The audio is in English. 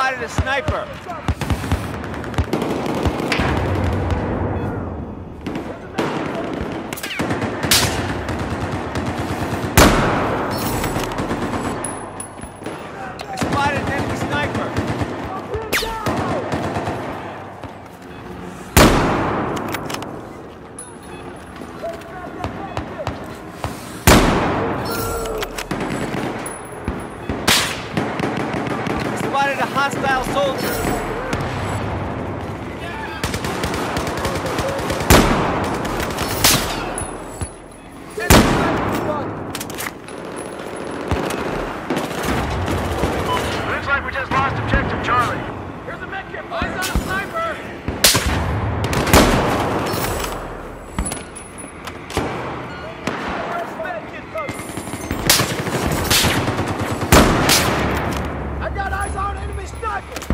spotted a sniper. I spotted an enemy sniper. Spotted a hostile soldier. Looks like we just lost objective Charlie. Here's a medkit. Eyes on a sniper. Where's medkit, folks? I got eyes on enemy sniper!